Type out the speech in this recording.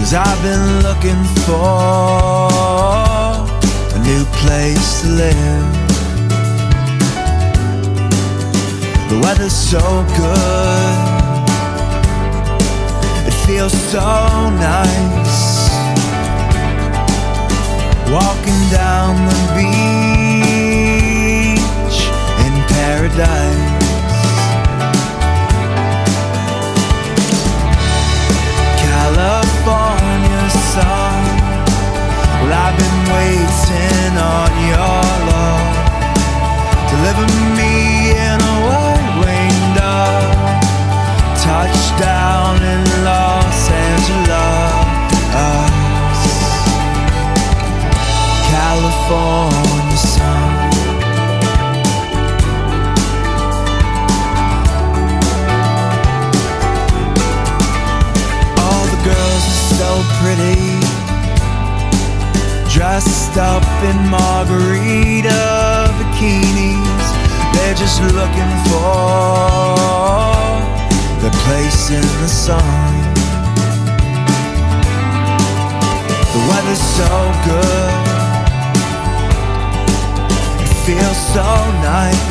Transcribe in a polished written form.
'Cause I've been looking for a new place to live. The weather's so good, it feels so nice, walking down the beach in paradise. California sun, well, I've been waiting on your love, deliver me in a white-winged dove, touchdown in Los Angeles, California sun. So pretty, dressed up in margarita bikinis. They're just looking for their place in the sun. The weather's so good, it feels so nice,